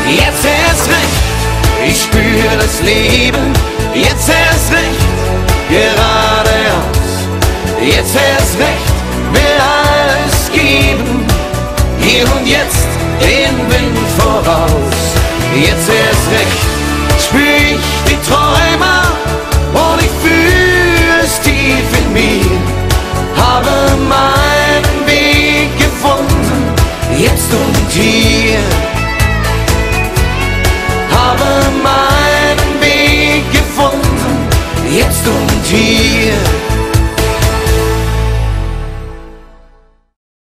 Jetzt erst recht, ich spür das Leben. Jetzt erst recht, geradeaus. Jetzt erst recht, will alles geben. Hier und jetzt den Wind voraus. Jetzt erst recht, spür ich die Träumer.